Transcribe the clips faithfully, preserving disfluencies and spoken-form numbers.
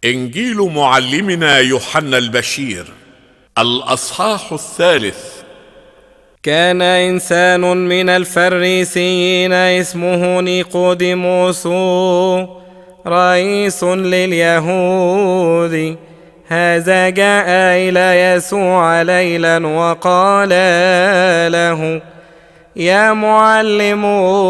إنجيل معلمنا يوحنا البشير، الأصحاح الثالث. كان إنسان من الفريسيين اسمه نيقوديموس رئيس لليهود. هذا جاء إلى يسوع ليلا وقال له: يا معلم،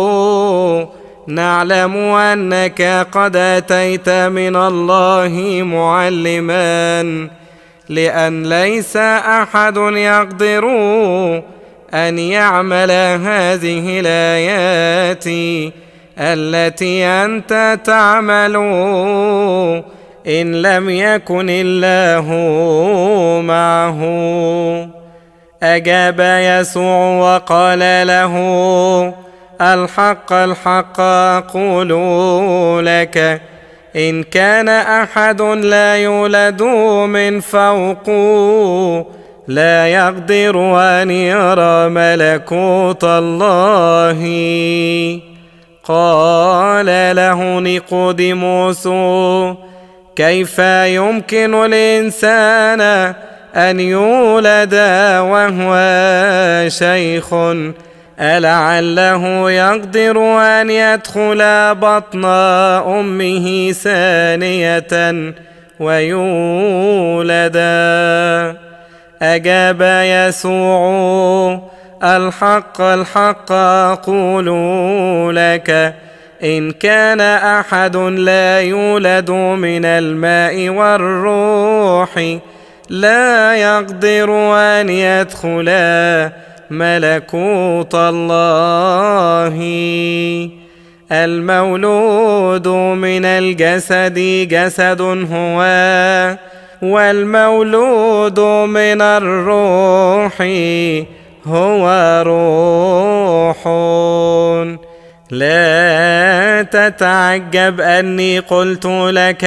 نعلم أنك قد أتيت من الله معلما، لأن ليس أحد يقدر أن يعمل هذه الآيات التي أنت تعمل إن لم يكن الله معه. أجاب يسوع وقال له: الحق الحق أقول لك، إن كان أحد لا يولد من فوق لا يقدر أن يرى ملكوت الله. قال له نيقوديموس: كيف يمكن الإنسان أن يولد وهو شيخ؟ ألعله يقدر أن يدخل بطن أمه ثانية ويولد؟ أجاب يسوع: الحق الحق أقول لك، إن كان أحد لا يولد من الماء والروح لا يقدر أن يدخل ملكوت الله. المولود من الجسد جسد هو، والمولود من الروح هو روح. لا تتعجب أني قلت لك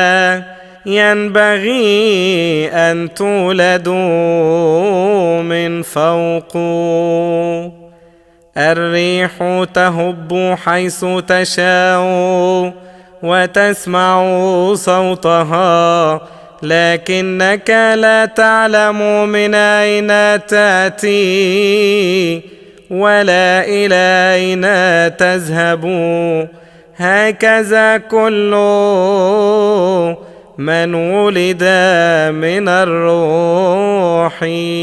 ينبغي أن تولدوا من فوق. الريح تهب حيث تشاء وتسمع صوتها، لكنك لا تعلم من أين تأتي ولا إلى أين تذهب. هكذا كل من ولد من الروح.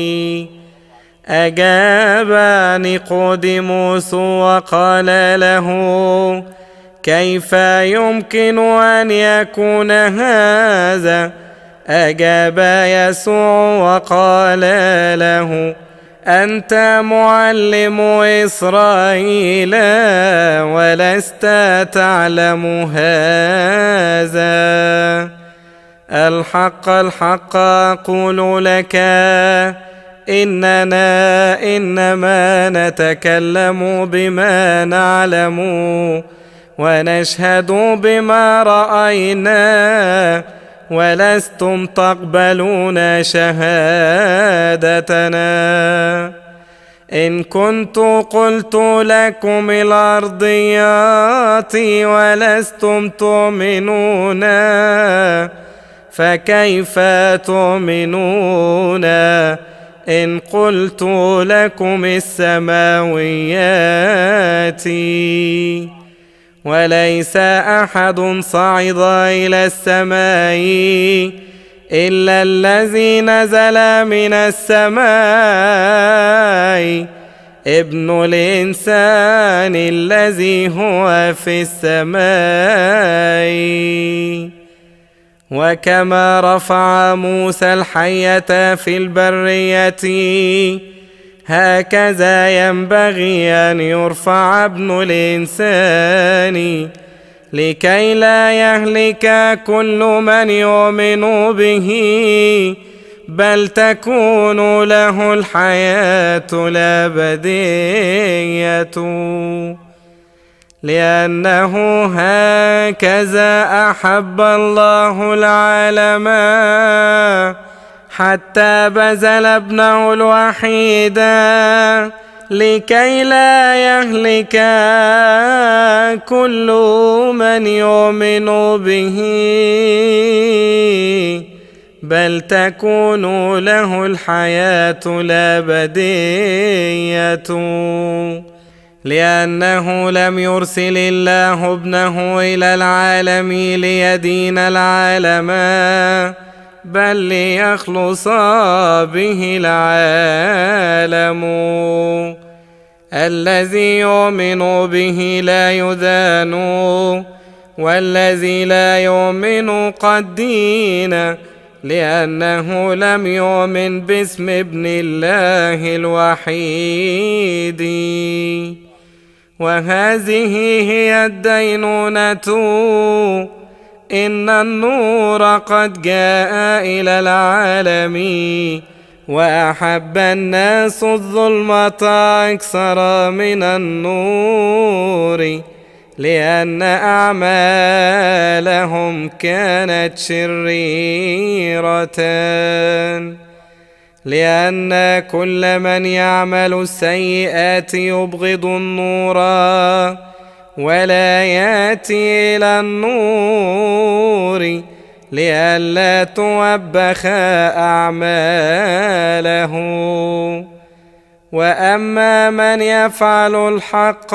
أجاب نيقوديموس وقال له: كيف يمكن أن يكون هذا؟ أجاب يسوع وقال له: أنت معلم إسرائيل ولست تعلم هذا؟ الحق الحق أقول لك، إننا إنما نتكلم بما نعلم ونشهد بما رأينا، ولستم تقبلون شهادتنا. إن كنت قلت لكم الأرضيات ولستم تؤمنون، فكيف تؤمنون إن قلت لكم السماويات؟ وليس أحد صعد إلى السماء إلا الذي نزل من السماء، ابن الإنسان الذي هو في السماء. وكما رفع موسى الحية في البرية، هكذا ينبغي أن يرفع ابن الإنسان، لكي لا يهلك كل من يؤمن به، بل تكون له الحياة الأبدية. لأنه هكذا أحب الله العالم حتى بذل ابنه الوحيد، لكي لا يهلك كل من يؤمن به، بل تكون له الحياة الأبدية، لأنه لم يرسل الله ابنه إلى العالم ليدين العالم، بل ليخلص به العالم. الذي يؤمن به لا يدان، والذي لا يؤمن قد دين، لأنه لم يؤمن باسم ابن الله الوحيد. وهذه هي الدينونة، إن النور قد جاء إلى العالم، وأحب الناس الظلمة أكثر من النور، لأن أعمالهم كانت شريرة. لأن كل من يعمل السيئات يبغض النور ولا يأتي إلى النور، لئلا توبخ أعماله. وأما من يفعل الحق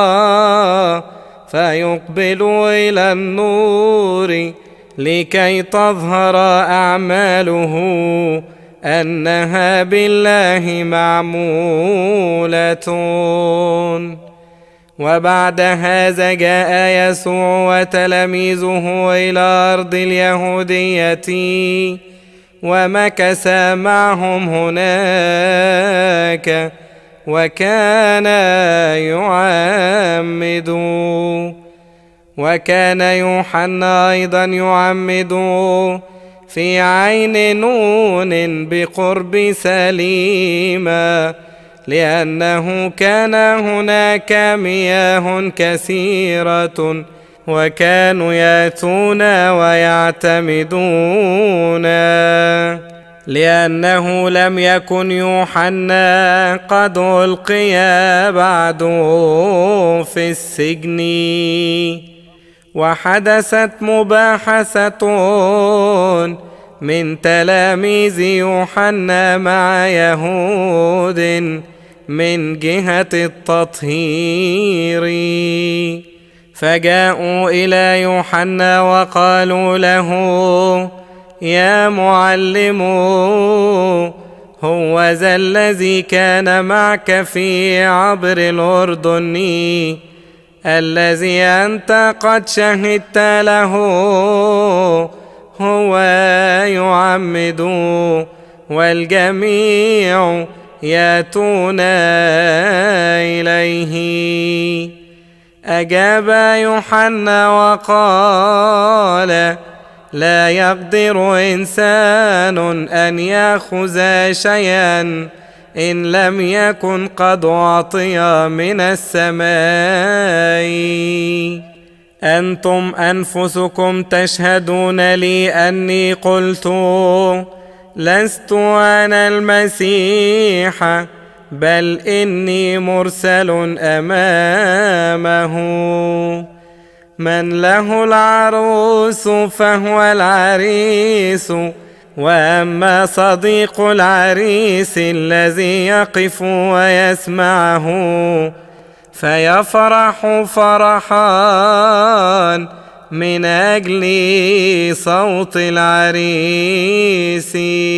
فيقبل إلى النور، لكي تظهر أعماله أنها بالله معمولة. وبعد هذا جاء يسوع وتلاميذه إلى أرض اليهودية، ومكث معهم هناك، وكان يعمد. وكان يوحنا أيضا يعمد في عين نون بقرب سليمة، لأنه كان هناك مياه كثيرة، وكانوا يأتون ويعتمدون، لأنه لم يكن يوحنا قد ألقي بعد في السجن. وحدثت مباحثة من تلاميذ يوحنا مع يهود من جهة التطهير، فجاءوا إلى يوحنا وقالوا له: يا معلم، هو ذا الذي كان معك في عبر الأردن، الذي أنت قد شهدت له، هو يعمد والجميع يأتون إليه. أجاب يوحنا وقال: لا يقدر إنسان أن يأخذ شيئا إن لم يكن قد أعطي من السماء. أنتم أنفسكم تشهدون لي أني قلت: لست أنا المسيح، بل إني مرسل أمامه. من له العروس فهو العريس، وأما صديق العريس الذي يقف ويسمعه فيفرح فرحان من أجل صوت العريس،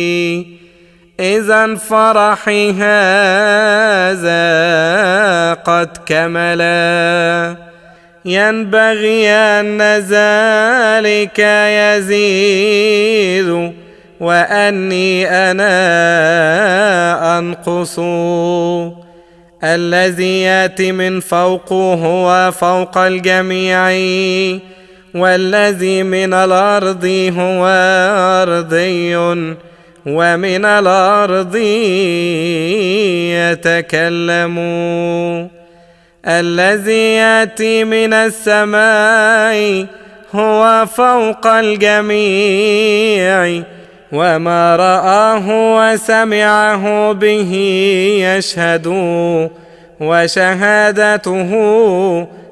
إذن فرحي هذا قد كملا. ينبغي أن ذلك يزيد وأني أنا أنقص. الذي يأتي من فوق هو فوق الجميع، والذي من الأرض هو أرضي، ومن الأرض يتكلم. الذي يأتي من السماء هو فوق الجميع، وما رآه وسمعه به يشهد، وشهادته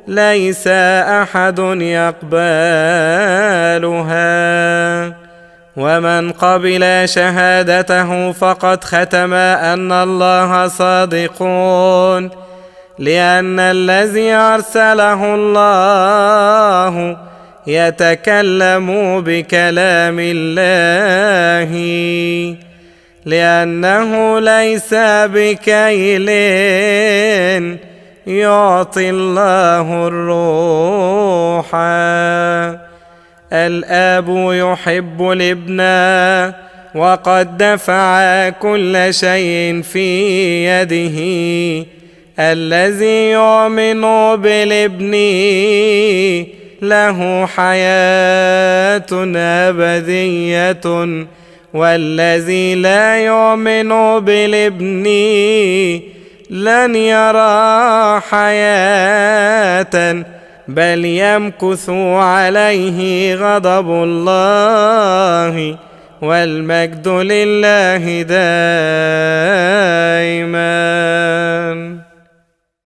ليس أحد يقبلها. ومن قبل شهادته فقد ختم أن الله صادق، لأن الذي أرسله الله يتكلم بكلام الله، لأنه ليس بكيل يعطي الله الروح. الآب يحب الابن وقد دفع كل شيء في يده. الذي يؤمن بالابن له حياة أبدية، والذي لا يؤمن بالابن لن يرى حياة، بل يمكث عليه غضب الله. والمجد لله دائما.